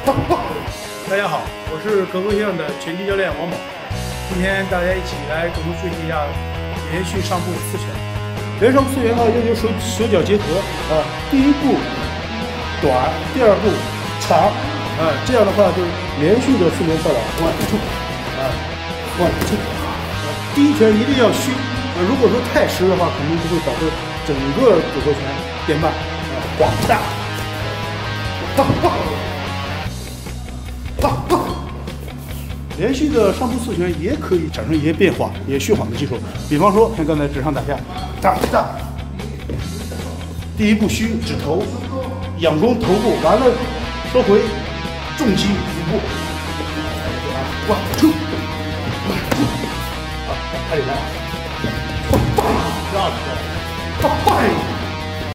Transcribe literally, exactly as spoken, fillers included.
大家好，我是格斗先生的拳击教练王某。今天大家一起来共同学习一下连续上步四拳。连上步四拳呢，要求手手脚结合啊。第一步短，第二步长啊。这样的话就是连续的四拳跳挡，one two 啊，one two。第一拳一定要虚，啊，如果说太实的话，肯定就会导致整个组合拳变慢啊，晃不大。哈哈。连续的上步四拳也可以产生一些变化，也虚晃的技术。比方说，像刚才直上打下，打打，第一步虚指头，仰攻头部，完了收回，重击腹部。one two， one two， 啊，开始来，啪啪，第二个，啪啪。